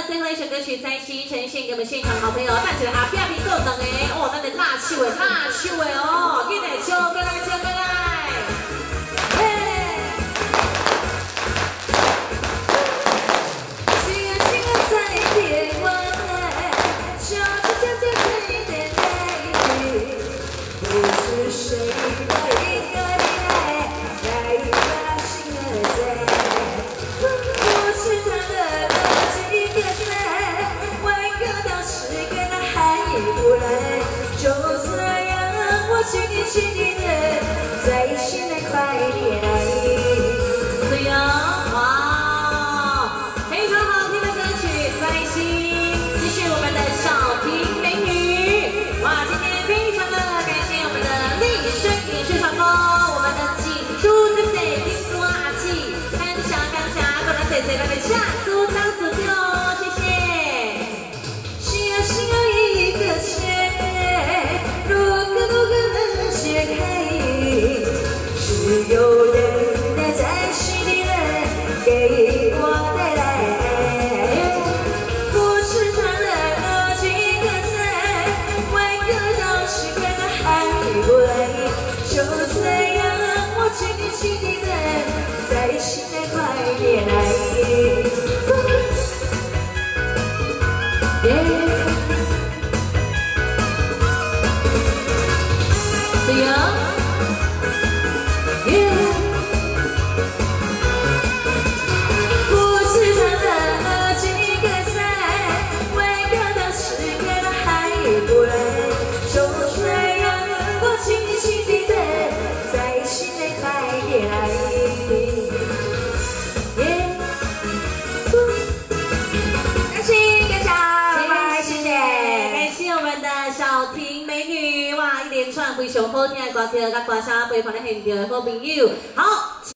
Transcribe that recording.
最后一首歌曲在西呈现给我们现场好朋友，看起来阿扁皮够等诶，哦，咱的辣手诶，辣手诶哦，记得唱过来，唱过来，耶！亲爱亲爱再别忘了，就再点泪滴，不是谁的一个爱，在一把心儿在。 就这样，我轻易轻易的在心内快点来。对呀，哇，非常好听的歌曲，在心，继续我们的小婷美女。哇，今天非常的感谢我们的丽水影视传播，我们的锦珠姐姐金珠阿姐，感谢，过来姐姐来的下苏张苏弟哦，谢谢。心有一个结。 是有人在心里给我带来，不是他的那几个字，每个都是跟他喊过来。就这样，我轻易轻易的在心内快点来。对呀。 非常好听的歌曲，甲歌声陪伴咱现场的好朋友，好。